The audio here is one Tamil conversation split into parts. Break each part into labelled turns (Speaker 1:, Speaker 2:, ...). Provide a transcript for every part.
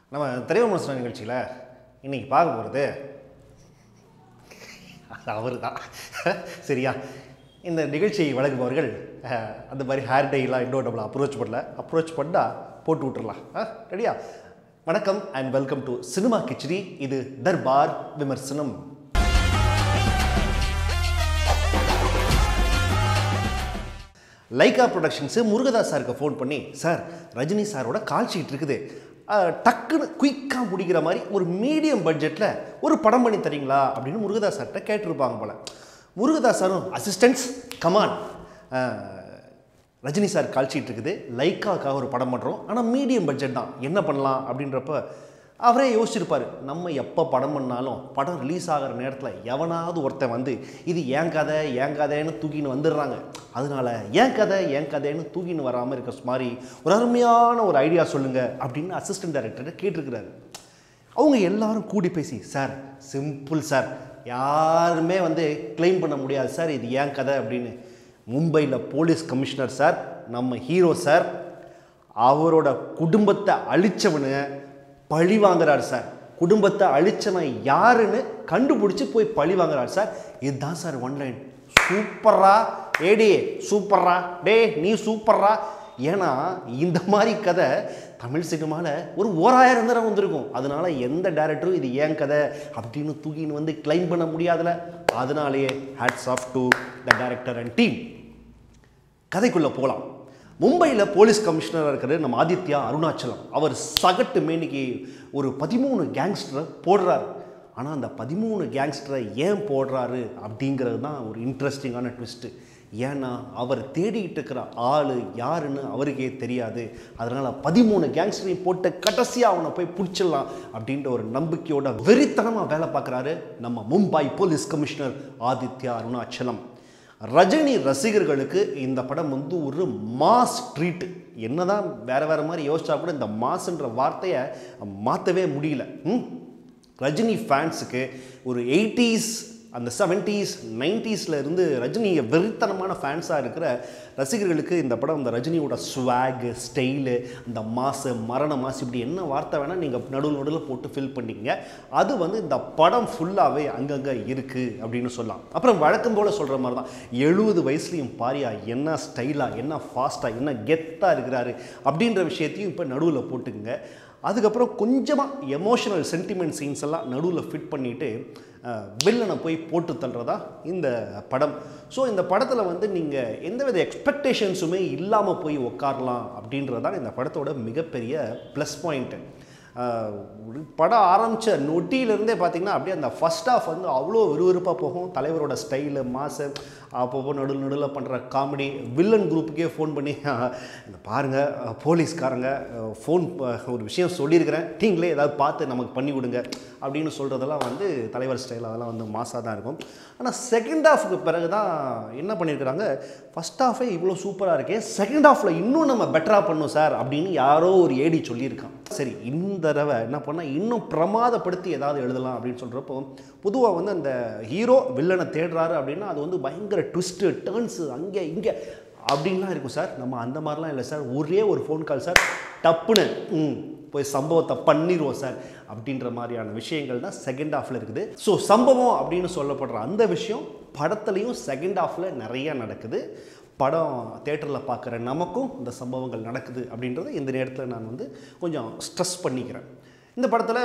Speaker 1: நம்ம திரைவிமர்சன நிகழ்ச்சியில் இன்றைக்கி பார்க்க போகிறது அவர் தான். சரியா? இந்த நிகழ்ச்சியை வழங்குபவர்கள் அந்த மாதிரி ஹேர் டைலாம் இன்னும் நம்மளை அப்ரோச் பண்ணால் போட்டு விட்டுறலாம். ரெடியா? வணக்கம் and welcome to cinema Khichdi. இது தர்பார் விமர்சனம். லைகா ப்ரொடக்ஷன்ஸு முருகதாஸ் சாருக்கு ஃபோன் பண்ணி, சார் ரஜினி சாரோட கால் ஷீட் இருக்குது, டக்குன்னு குயிக்காக முடிக்கிற மாதிரி ஒரு மீடியம் பட்ஜெட்டில் ஒரு படம் பண்ணி தரீங்களா அப்படின்னு முருகதாஸ் சார்கிட்ட கேட்டிருப்பாங்க போல். முருகதாஸ் சாரும், assistants come on, Rajini sir call sheet இருக்குது, லைக்காவுக்காக ஒரு படம் பண்ணுறோம், ஆனால் மீடியம் பட்ஜெட் தான், என்ன பண்ணலாம் அப்படின்றப்ப அவரே யோசிச்சிருப்பார். நம்ம எப்போ படம் பண்ணாலும் படம் ரிலீஸ் ஆகிற நேரத்தில் எவனாவது ஒருத்தன் வந்து இது ஏன் கதைன்னு தூக்கின்னு வந்துடுறாங்க. அதனால ஏன் கதைன்னு தூக்கின்னு வராமல் இருக்க மாதிரி ஒரு அருமையான ஒரு ஐடியா சொல்லுங்கள் அப்படின்னு அசிஸ்டன்ட் டைரக்டர்கிட்ட கேட்டிருக்கிறாரு. அவங்க எல்லாரும் கூடி பேசி, சார் சிம்பிள் சார், யாருமே வந்து கிளைம் பண்ண முடியாது சார் இது ஏன் கதை அப்படின்னு. மும்பையில் போலீஸ் கமிஷனர் சார், நம்ம ஹீரோ சார், அவரோட குடும்பத்தை அழிச்சவனு பழி வாங்குறாரு சார். குடும்பத்தை அழிச்சவன் யாருன்னு கண்டுபிடிச்சி போய் பழி வாங்குறாரு சார். இதுதான் சார் ஒன்லைன். சூப்பர்ரா ஏடி, சூப்பர்ரா டே, நீ சூப்பர்ரா. ஏன்னா இந்த மாதிரி கதை தமிழ் சினிமாவில் ஒரு 1000 தடவை வந்திருக்கும். அதனால எந்த டைரக்டரும் இது ஏன் கதை அப்படின்னு தூக்கின்னு வந்து கிளைம் பண்ண முடியாதுல. அதனாலேயே hats off to the director and team. கதைக்குள்ளே போகலாம். மும்பையில் போலீஸ் கமிஷனராக இருக்கிறது நம்ம ஆதித்யா அருணாச்சலம். அவர் சகட்டு மேனிக்கு ஒரு 13 கேங்ஸ்டரை போடுறாரு. ஆனால் அந்த 13 கேங்ஸ்டரை ஏன் போடுறாரு அப்படிங்கிறது தான் ஒரு இன்ட்ரெஸ்டிங்கான ட்விஸ்ட்டு. ஏன்னா அவர் தேடிக்கிட்டு இருக்கிற ஆள் யாருன்னு அவருக்கே தெரியாது. அதனால் 13 கேங்ஸ்டரையும் போட்டு கடைசியாக அவனை போய் பிடிச்சிடலாம் அப்படின்ற ஒரு நம்பிக்கையோட வெறித்தனமாக வேலை பார்க்குறாரு நம்ம மும்பை போலீஸ் கமிஷனர் ஆதித்யா அருணாச்சலம். ரஜினி ரசிகர்களுக்கு இந்த படம் வந்து ஒரு மாஸ் ட்ரீட். என்னதான் வேறு மாதிரி யோசிச்சா கூட இந்த மாஸ்ன்ற வார்த்தையை மாற்றவே முடியல. ரஜினி ஃபேன்ஸுக்கு ஒரு 80s அந்த 70s 90s இருந்து ரஜினியை வெறித்தனமான ஃபேன்ஸாக இருக்கிற ரசிகர்களுக்கு இந்த படம் இந்த ரஜினியோட ஸ்வாகு, ஸ்டைலு, இந்த மாசு, மரண மாசு, இப்படி என்ன வார்த்தை வேணால் நீங்கள் நடுவில் போட்டு ஃபில் பண்ணிங்க. அது வந்து இந்த படம் ஃபுல்லாகவே அங்கங்கே இருக்குது அப்படின்னு சொல்லலாம். அப்புறம் வழக்கம் போல் சொல்கிற மாதிரி தான் 70 வயசுலையும் பாரியா என்ன ஸ்டைலாக, என்ன ஃபாஸ்ட்டாக, என்ன கெத்தாக இருக்கிறாரு அப்படின்ற விஷயத்தையும் இப்போ நடுவில் போட்டுக்குங்க. அதுக்கப்புறம் கொஞ்சமாக எமோஷனல் சென்டிமெண்ட் சீன்ஸ் எல்லாம் நடுவில் ஃபிட் பண்ணிவிட்டு வில்லனை போய் போட்டு தள்ளுறதா இந்த படம். ஸோ இந்த படத்தில் வந்து நீங்கள் எந்தவித எக்ஸ்பெக்டேஷன்ஸுமே இல்லாமல் போய் உட்காரலாம் அப்படின்றதான் இந்த படத்தோட மிகப்பெரிய ப்ளஸ் பாயிண்ட்டு. ஒரு படம் ஆரம்பித்த நொட்டியிலேருந்தே பார்த்திங்கன்னா அப்படியே அந்த ஃபஸ்ட் ஆஃப் வந்து அவ்வளோ விறுவிறுப்பாக போகும். தலைவரோட ஸ்டைலு, மாசு, அப்பப்போ நடுவில் பண்ணுற காமெடி, வில்லன் குரூப்புக்கே ஃபோன் பண்ணி இந்த பாருங்கள் போலீஸ்காரங்க ஃபோன் ஒரு விஷயம் சொல்லியிருக்கிறேன், நீங்களே ஏதாவது பார்த்து நமக்கு பண்ணி விடுங்க அப்படின்னு சொல்கிறதெல்லாம் வந்து தலைவர் ஸ்டைல், அதெல்லாம் வந்து மாசாக தான் இருக்கும். ஆனால் செகண்ட் ஹாஃபுக்கு பிறகு தான் என்ன பண்ணியிருக்கிறாங்க, ஃபஸ்ட் ஹாஃபே இவ்வளோ சூப்பராக இருக்கே, செகண்ட் ஹாஃபில் இன்னும் நம்ம பெட்டராக பண்ணோம் சார் அப்படின்னு யாரோ ஒரு ஏடி சொல்லியிருக்கான். சரி, இந்த தடவை என்ன பண்ணால் இன்னும் பிரமாதப்படுத்தி ஏதாவது எழுதலாம் அப்படின்னு சொல்கிறப்போ, பொதுவாக வந்து அந்த ஹீரோ வில்லனை தேடுறாரு அப்படின்னா அது வந்து பயங்கர ட்விஸ்ட்டு, டேர்ன்ஸு, அங்கே இங்கே அப்படின்லாம் இருக்கும் சார். நம்ம அந்த மாதிரிலாம் இல்லை சார். ஒரே ஒரு ஃபோன் கால் சார், டப்புன்னு போய் சம்பவத்தை பண்ணிடுவோம் சார் அப்படின்ற மாதிரியான விஷயங்கள் தான் செகண்ட் ஹாஃபில் இருக்குது. ஸோ சம்பவம் அப்படின்னு சொல்லப்படுற அந்த விஷயம் படத்துலையும் செகண்ட் ஹாஃபில் நிறையா நடக்குது. படம் தேட்டரில் பார்க்குற நமக்கும் இந்த சம்பவங்கள் நடக்குது அப்படின்றத இந்த நேரத்தில் நான் வந்து கொஞ்சம் ஸ்ட்ரெஸ் பண்ணிக்கிறேன். இந்த படத்தில்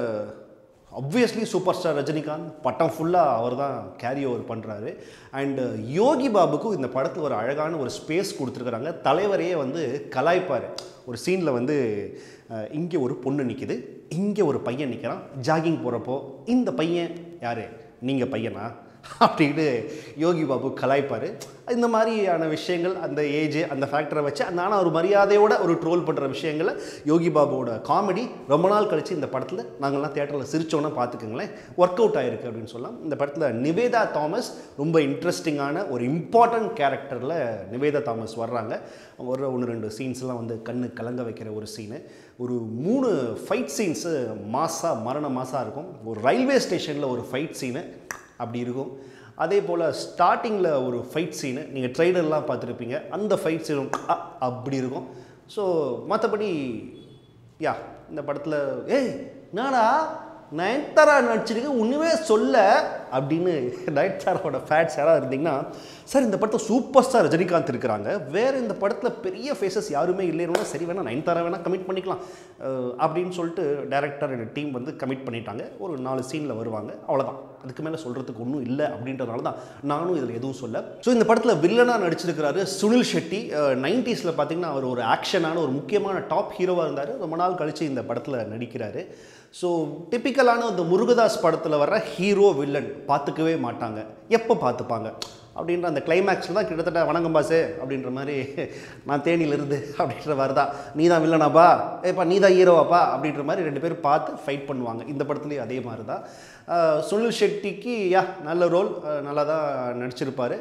Speaker 1: ஆப்வியஸ்லி சூப்பர் ஸ்டார் ரஜினிகாந்த் பட்டம் ஃபுல்லாக அவர் தான் கேரி ஓவர் பண்ணுறாரு. அண்டு யோகி பாபுக்கும் இந்த படத்தில் ஒரு அழகான ஒரு ஸ்பேஸ் கொடுத்துருக்குறாங்க. தலைவரையே வந்து கலாய்ப்பார். ஒரு சீனில் வந்து இங்கே ஒரு பொண்ணு நிற்கிது, இங்கே ஒரு பையன் நிற்கிறான், ஜாகிங் போகிறப்போ இந்த பையன் யார், நீங்கள் பையனா அப்படின்னு யோகி பாபு கலாய்ப்பார். இந்த மாதிரியான விஷயங்கள், அந்த ஏஜ், அந்த ஃபேக்டரை வச்சு ஆனால் ஒரு மரியாதையோட ஒரு ட்ரோல் பண்ணுற விஷயங்களை யோகி பாபுவோட காமெடி ரொம்ப நாள் கழித்து இந்த படத்தில் நாங்கள்லாம் தேட்டரில் சிரித்தோன்னா பார்த்துக்கோங்களேன், ஒர்க் அவுட் ஆகிருக்கு அப்படின்னு சொல்லலாம். இந்த படத்தில் நிவேதா தாமஸ் ரொம்ப இன்ட்ரெஸ்டிங்கான ஒரு இம்பார்ட்டன்ட் கேரக்டரில் நிவேதா தாமஸ் வர்றாங்க. ஒரு 1-2 சீன்ஸ்லாம் வந்து கண்ணு கலங்க வைக்கிற ஒரு சீனு, ஒரு 3 ஃபைட் சீன்ஸு மாசாக மரண மாசாக இருக்கும். ஒரு ரயில்வே ஸ்டேஷனில் ஒரு ஃபைட் சீனு அப்படி இருக்கும். அதே போல் ஸ்டார்டிங்கில் ஒரு ஃபைட் சீனு நீங்கள் ட்ரைலர்லாம் பார்த்துருப்பீங்க, அந்த ஃபைட் சீனும் அப்படி இருக்கும். ஸோ மற்றபடி யா இந்த படத்தில் ஏய் நாடா நயன்தாரா நடிச்சிருக்கு ஒன்றுமே சொல்ல அப்படின்னு நயன்தாராவோட ஃபேட்ஸ் யாராவது இருந்தீங்கன்னா சார் இந்த படத்தில் சூப்பர் ஸ்டார் ரஜினிகாந்த் இருக்கிறாங்க, வேறு இந்த படத்தில் பெரிய ஃபேஸஸ் யாருமே இல்லைன்னா சரி வேணால் நயன்தாரா வேணால் கமிட் பண்ணிக்கலாம் அப்படின்னு சொல்லிட்டு டைரக்டர் என் டீம் வந்து கமிட் பண்ணிட்டாங்க. ஒரு 4 சீனில் வருவாங்க, அவ்வளோதான். அதுக்கு மேலே சொல்கிறதுக்கு ஒன்றும் இல்லை அப்படின்றதுனால தான் நானும் இதில் எதுவும் சொல்ல. ஸோ இந்த படத்தில் வில்லனாக நடிச்சிருக்கிறாரு சுனில் ஷெட்டி. 90s பார்த்தீங்கன்னா அவர் ஒரு ஆக்ஷனான ஒரு முக்கியமான டாப் ஹீரோவாக இருந்தார். ரொம்ப நாள் கழித்து இந்த படத்தில் நடிக்கிறாரு. ஸோ டிப்பிக்கலான இந்த முருகதாஸ் படத்தில் வர்ற ஹீரோ வில்லன் பார்த்துக்கவே மாட்டாங்க, எப்போ பார்த்துப்பாங்க அப்படின்ற அந்த கிளைமேக்ஸில் தான் கிட்டத்தட்ட வணக்கம் பாசே அப்படின்ற மாதிரி நான் தேனியிலிருந்து அப்படின்ற மாதிரி தான் நீ தான் வில்லனாப்பா ஏப்பா நீ தான் ஹீரோவாப்பா அப்படின்ற மாதிரி 2 பேரும் பார்த்து ஃபைட் பண்ணுவாங்க. இந்த படத்துலேயும் அதே மாதிரி தான். சுனில் ஷெட்டிக்கு நல்ல ரோல், நல்லா தான் நடிச்சிருப்பார்.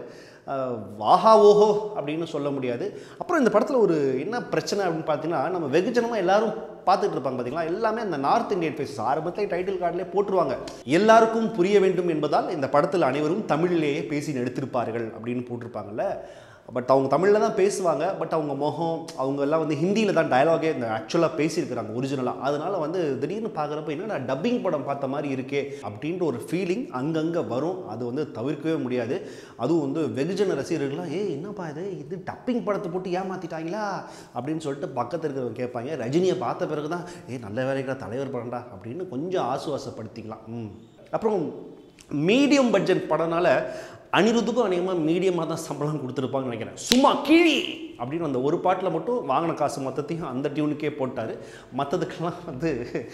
Speaker 1: வாஹா ஓஹோ அப்படின்னு சொல்ல முடியாது. அப்புறம் இந்த படத்தில் ஒரு என்ன பிரச்சனை அப்படின்னு பார்த்தீங்கன்னா, நம்ம வெகுஜனமாக எல்லாரும் பார்த்துட்டு இருப்பாங்க பார்த்தீங்களா, எல்லாமே அந்த நார்த் இந்தியன் ஃபேஸஸ் ஆரம்பத்தில் டைட்டில் கார்டிலே போட்டுருவாங்க. எல்லாருக்கும் புரிய வேண்டும் என்பதால் இந்த படத்தில் அனைவரும் தமிழிலேயே பேசி நடித்திருப்பார்கள் அப்படின்னு போட்டிருப்பாங்கல்ல. பட் அவங்க தமிழில் தான் பேசுவாங்க, பட் அவங்க முகம் அவங்க எல்லாம் வந்து ஹிந்தியில் தான் டயலாகே இந்த ஆக்சுவலாக பேசியிருக்கிறாங்க ஒரிஜினலாக. அதனால் வந்து திடீர்னு பார்க்குறப்ப என்னடா டப்பிங் படம் பார்த்த மாதிரி இருக்கே அப்படின்ற ஒரு ஃபீலிங் அங்கங்கே வரும். அது வந்து தவிர்க்கவே முடியாது. அதுவும் வந்து வெகுஜன ரசிகர்கள்லாம் என்னப்பா இது டப்பிங் படத்தை போட்டு ஏமாற்றிட்டாங்களா அப்படின்னு சொல்லிட்டு பக்கத்தில் இருக்கிறவங்க கேட்பாங்க. ரஜினியை பார்த்த பிறகு தான் நல்ல வேலைக்கு தலைவர் படம்டா அப்படின்னு கொஞ்சம் ஆசுவாசப்படுத்திக்கலாம். அப்புறம் மீடியம் பட்ஜெட் படம்னால அனிருத்துக்கும் அநேகமாக மீடியமாக தான் சம்பளம் கொடுத்துருப்பாங்கன்னு நினைக்கிறேன். சும்மா கிழி அப்படின்னு அந்த ஒரு பாட்டில் மட்டும் வாங்கின காசு மொத்தத்தையும் அந்த டியூனுக்கே போட்டார். மற்றதுக்கெல்லாம் வந்து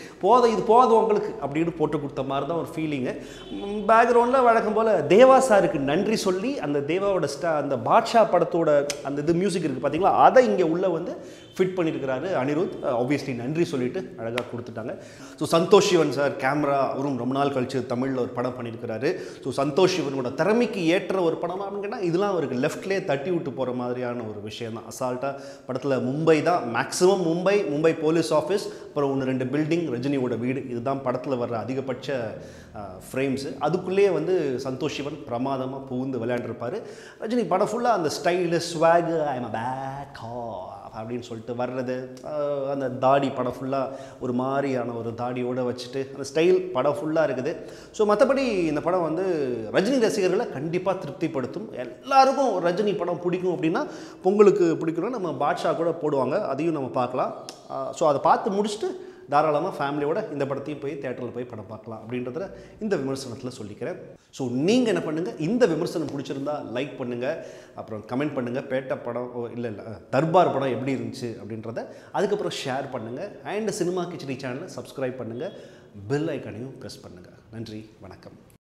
Speaker 1: இது போதும் உங்களுக்கு அப்படின்னு போட்டு கொடுத்த மாதிரி தான் ஒரு ஃபீலிங்கு. பேக்ரவுண்டில் வழக்கம் போல் தேவா சாருக்கு நன்றி சொல்லி அந்த தேவாவோட அந்த பாட்ஷா படத்தோட அந்த இது மியூசிக் இருக்குது பார்த்தீங்களா, அதை இங்கே உள்ளே வந்து ஃபிட் பண்ணியிருக்கிறாரு அனிருத். ஆப்வியஸ்லி நன்றி சொல்லிவிட்டு அழகாக கொடுத்துட்டாங்க. So Santosh Sivan sir camera அவரும் ரொம்ப நாள் கழிச்சு தமிழில் ஒரு படம் பண்ணியிருக்கிறாரு. ஸோ சந்தோஷ் சிவனோட திறமைக்கு ஏற்ற ஒரு படம் அப்படின்னு கேட்டால் இதெல்லாம் அவருக்கு லெஃப்ட்லேயே தட்டி விட்டு போகிற மாதிரியான ஒரு விஷயம் தான். அசால்ட்டாக படத்தில் மும்பை தான் மேக்ஸிமம், மும்பை போலீஸ் ஆஃபீஸ், அப்புறம் 1-2 பில்டிங், ரஜினியோட வீடு, இதுதான் படத்தில் வர்ற அதிகபட்ச ஃப்ரேம்ஸு. அதுக்குள்ளேயே வந்து சந்தோஷ் சிவன் பிரமாதமாக புகுந்து விளையாண்டுருப்பார். ரஜினி படம் ஃபுல்லாக அந்த style swag I'm a bad cop அப்படின்னு சொல்லிட்டு வர்றது, அந்த தாடி படம் ஃபுல்லாக ஒரு மாதிரியான ஒரு தாடியோடு வச்சுட்டு அந்த ஸ்டைல் படம் ஃபுல்லாக இருக்குது. ஸோ மற்றபடி இந்த படம் வந்து ரஜினி ரசிகர்களை கண்டிப்பாக திருப்திப்படுத்தும். எல்லாருக்கும் ரஜினி படம் பிடிக்கும் அப்படின்னா பொங்கலுக்கு பிடிக்கணும்னா நம்ம பாட்ஷா கூட போடுவாங்க, அதையும் நம்ம பார்க்கலாம். ஸோ அதை பார்த்து முடிச்சுட்டு தாராளமாக ஃபேமிலியோட இந்த படத்தையும் போய் தேட்டரில் போய் படம் பார்க்கலாம் அப்படின்றத இந்த விமர்சனத்தில் சொல்லிக்கிறேன். ஸோ நீங்கள் என்ன பண்ணுங்கள், இந்த விமர்சனம் பிடிச்சிருந்தா லைக் பண்ணுங்கள், அப்புறம் கமெண்ட் பண்ணுங்கள், பேட்ட படம் இல்லை தர்பார் படம் எப்படி இருந்துச்சு அப்படின்றத, அதுக்கப்புறம் ஷேர் பண்ணுங்கள். அண்ட் சினிமா கிச்சடி சேனலை சப்ஸ்கிரைப் பண்ணுங்கள், பெல் ஐக்கானையும் ப்ரெஸ் பண்ணுங்கள். நன்றி, வணக்கம்.